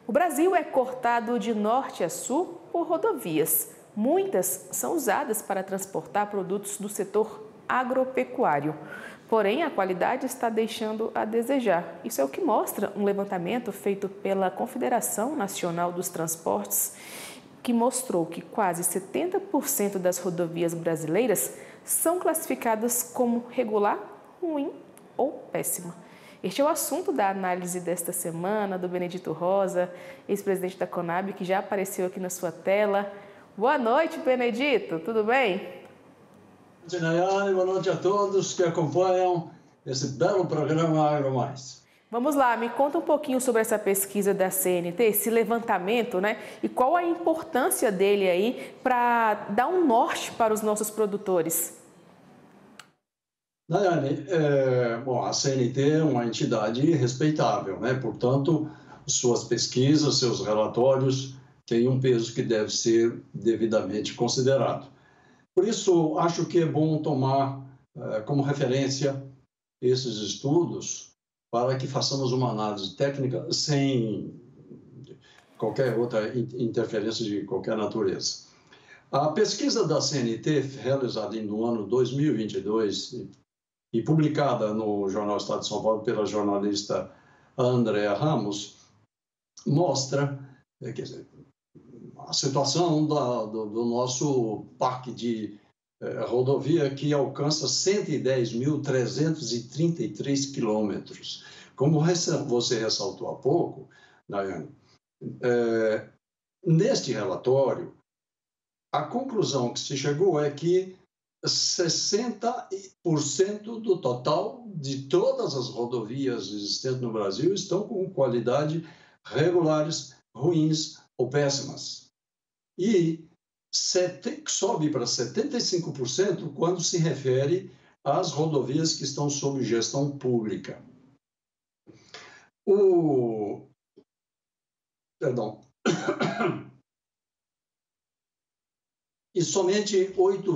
O Brasil é cortado de norte a sul por rodovias. Muitas são usadas para transportar produtos do setor agropecuário. Porém, a qualidade está deixando a desejar. Isso é o que mostra um levantamento feito pela Confederação Nacional dos Transportes, que mostrou que quase 70% das rodovias brasileiras são classificadas como regular, ruim ou péssima. Este é o assunto da análise desta semana do Benedito Rosa, ex-presidente da Conab, que já apareceu aqui na sua tela. Boa noite, Benedito, tudo bem? Boa noite, Nayane, boa noite a todos que acompanham esse belo programa Agro Mais. Vamos lá, me conta um pouquinho sobre essa pesquisa da CNT, esse levantamento, né? E qual a importância dele aí para dar um norte para os nossos produtores? Nayane, a CNT é uma entidade respeitável, né? Portanto, suas pesquisas, seus relatórios têm um peso que deve ser devidamente considerado. Por isso, acho que é bom tomar como referência esses estudos para que façamos uma análise técnica sem qualquer outra interferência de qualquer natureza. A pesquisa da CNT, realizada no ano 2022 e publicada no Jornal Estado de São Paulo pela jornalista Andréa Ramos, mostra a situação do nosso parque de rodovia, que alcança 110.333 quilômetros. Como você ressaltou há pouco, Nayane, neste relatório, a conclusão que se chegou é que 60% do total de todas as rodovias existentes no Brasil estão com qualidade regulares, ruins ou péssimas. E sobe para 75% quando se refere às rodovias que estão sob gestão pública. E somente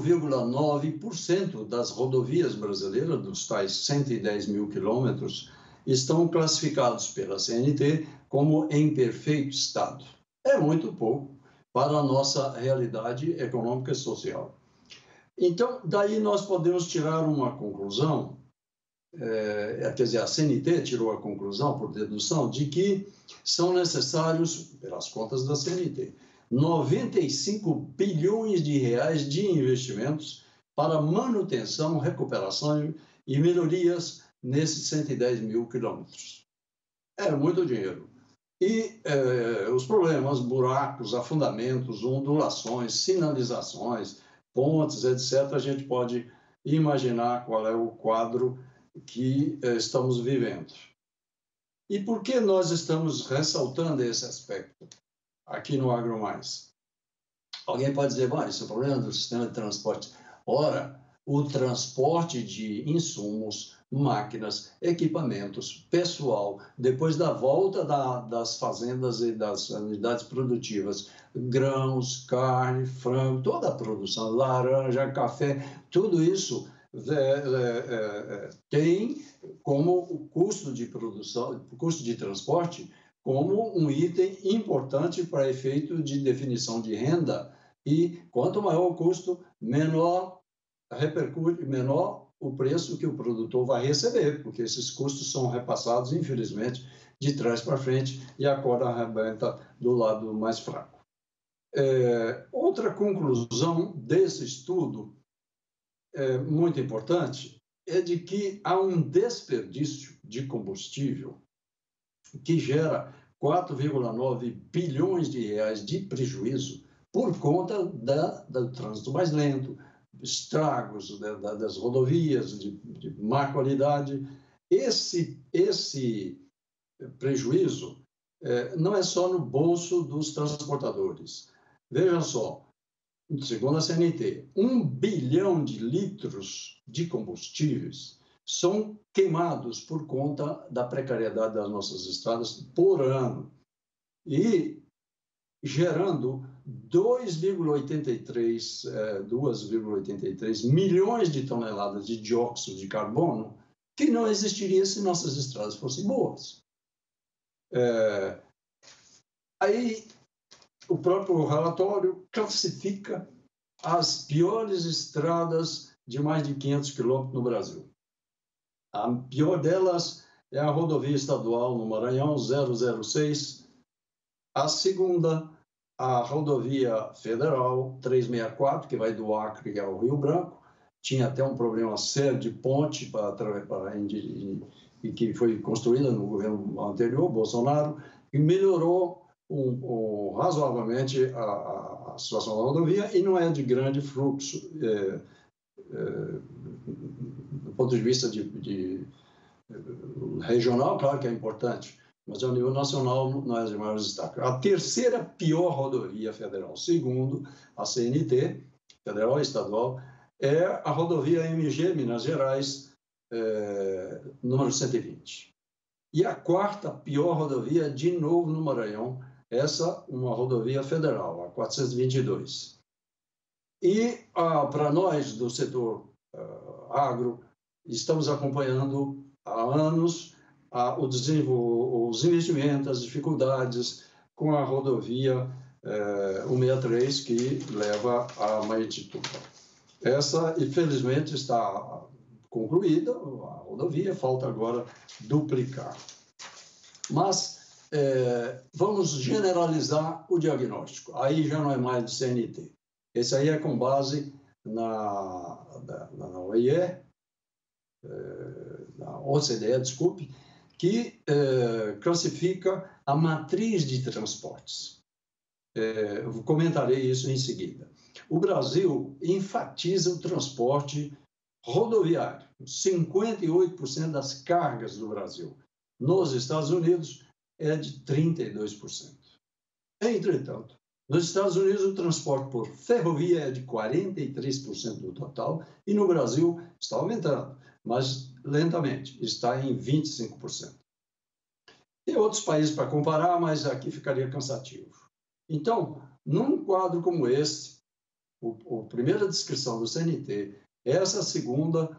8,9% das rodovias brasileiras, dos tais 110 mil quilômetros, estão classificados pela CNT como em perfeito estado. É muito pouco para a nossa realidade econômica e social. Então, daí nós podemos tirar uma conclusão, quer dizer, a CNT tirou a conclusão, por dedução, de que são necessários, pelas contas da CNT, 95 bilhões de reais de investimentos para manutenção, recuperação e melhorias nesses 110 mil quilômetros. É muito dinheiro. E os problemas, buracos, afundamentos, ondulações, sinalizações, pontes, etc., a gente pode imaginar qual é o quadro que estamos vivendo. E por que nós estamos ressaltando esse aspecto aqui no Agro Mais? Alguém pode dizer, isso é um problema do sistema de transporte. Ora, o transporte de insumos, máquinas, equipamentos, pessoal, depois da volta das fazendas e das unidades produtivas, grãos, carne, frango, toda a produção, laranja, café, tudo isso tem como o custo de produção, o custo de transporte, como um item importante para efeito de definição de renda, e quanto maior o custo, menor repercute, menor o preço que o produtor vai receber, porque esses custos são repassados, infelizmente, de trás para frente, e a corda arrebenta do lado mais fraco. Outra conclusão desse estudo, muito importante, é de que há um desperdício de combustível que gera 4,9 bilhões de reais de prejuízo por conta do trânsito mais lento, estragos das rodovias de má qualidade. Esse prejuízo não é só no bolso dos transportadores. Vejam só, segundo a CNT, 1 bilhão de litros de combustíveis são queimados por conta da precariedade das nossas estradas por ano, e gerando 2,83 milhões de toneladas de dióxido de carbono, que não existiria se nossas estradas fossem boas. Aí, o próprio relatório classifica as piores estradas de mais de 500 quilômetros no Brasil. A pior delas é a rodovia estadual no Maranhão, 006. A segunda, a rodovia federal, 364, que vai do Acre ao Rio Branco. Tinha até um problema sério de ponte e que foi construída no governo anterior, Bolsonaro, e melhorou razoavelmente a situação da rodovia, e não é de grande fluxo, do ponto de vista regional, claro que é importante, mas ao nível nacional não é de maior destaque. A terceira pior rodovia federal, segundo a CNT, federal e estadual, é a rodovia MG, Minas Gerais, número 120. E a quarta pior rodovia, de novo no Maranhão, essa uma rodovia federal, a 422. E para nós do setor agro, estamos acompanhando há anos os investimentos, as dificuldades com a rodovia 163, que leva a Maitituba. Essa, infelizmente, está concluída, a rodovia, falta agora duplicar. Mas vamos generalizar o diagnóstico. Aí já não é mais de CNT. Esse aí é com base na OIE, na OCDE, desculpe, que classifica a matriz de transportes. Comentarei isso em seguida. O Brasil enfatiza o transporte rodoviário, 58% das cargas do Brasil. Nos Estados Unidos é de 32%. Entretanto, nos Estados Unidos o transporte por ferrovia é de 43% do total e no Brasil está aumentando, mas lentamente, está em 25%. Tem outros países para comparar, mas aqui ficaria cansativo. Então, num quadro como esse, a primeira descrição do CNT, essa segunda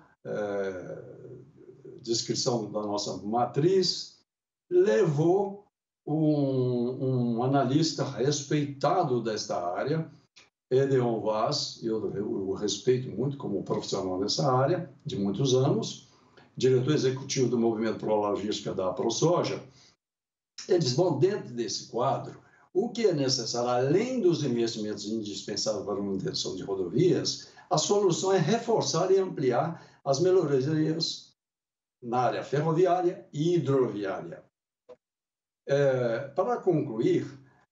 descrição da nossa matriz, levou um analista respeitado desta área, Edeon Vaz, eu o respeito muito como profissional nessa área, de muitos anos, diretor executivo do Movimento Pro Logística da ProSoja. Eles vão dentro desse quadro. O que é necessário, além dos investimentos indispensáveis para a manutenção de rodovias, a solução é reforçar e ampliar as melhorias na área ferroviária e hidroviária. Para concluir,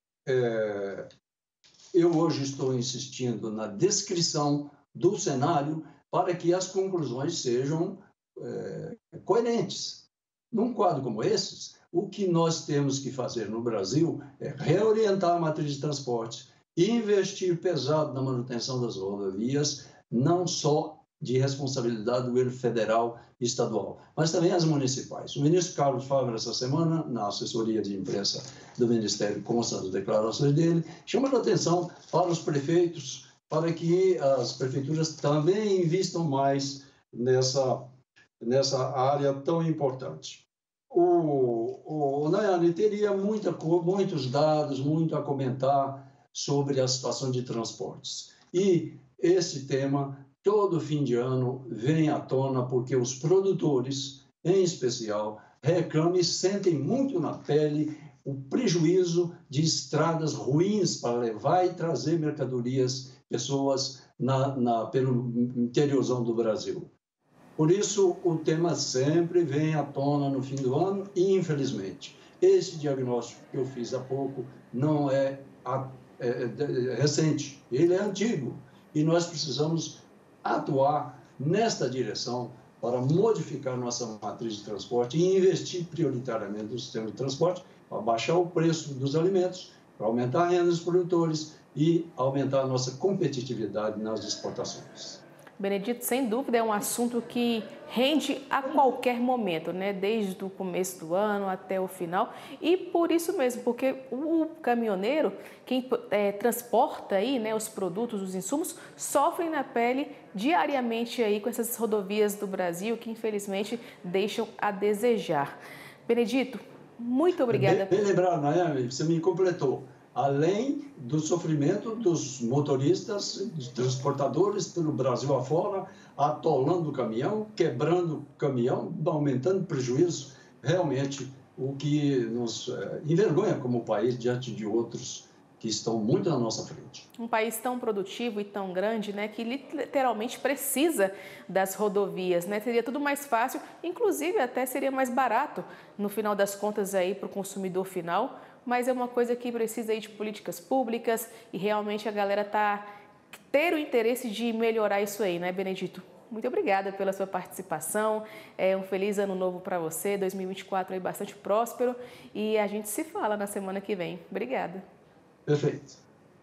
eu hoje estou insistindo na descrição do cenário para que as conclusões sejam coerentes. Num quadro como esse, o que nós temos que fazer no Brasil é reorientar a matriz de transporte e investir pesado na manutenção das rodovias, não só de responsabilidade do governo federal e estadual, mas também as municipais. O ministro Carlos Fávero, essa semana, na assessoria de imprensa do Ministério, consta das declarações dele, chamando a atenção para os prefeitos, para que as prefeituras também investam mais nessa área tão importante. O Nayane teria muitos dados, muito a comentar sobre a situação de transportes. E esse tema, todo fim de ano, vem à tona porque os produtores, em especial, reclamam e sentem muito na pele o prejuízo de estradas ruins para levar e trazer mercadorias, pessoas pelo interiorzão do Brasil. Por isso, o tema sempre vem à tona no fim do ano e, infelizmente, esse diagnóstico que eu fiz há pouco não é recente, ele é antigo e nós precisamos atuar nesta direção para modificar nossa matriz de transporte e investir prioritariamente no sistema de transporte para baixar o preço dos alimentos, para aumentar a renda dos produtores e aumentar a nossa competitividade nas exportações. Benedito, sem dúvida é um assunto que rende a qualquer momento, né? Desde o começo do ano até o final. E por isso mesmo, porque o caminhoneiro, quem transporta aí, né, os produtos, os insumos, sofrem na pele diariamente aí com essas rodovias do Brasil que infelizmente deixam a desejar. Benedito, Muito obrigada. Bem lembrado, Nayane, você me completou. Além do sofrimento dos motoristas, dos transportadores pelo Brasil afora, atolando o caminhão, quebrando o caminhão, aumentando prejuízo, realmente o que nos envergonha como país diante de outros que estão muito na nossa frente. Um país tão produtivo e tão grande, né, que literalmente precisa das rodovias, né? Seria tudo mais fácil, inclusive até seria mais barato no final das contas aí para o consumidor final, mas é uma coisa que precisa aí de políticas públicas e realmente a galera ter o interesse de melhorar isso aí, né, Benedito? Muito obrigada pela sua participação, um feliz ano novo para você, 2024 aí bastante próspero e a gente se fala na semana que vem. Obrigada. Perfeito.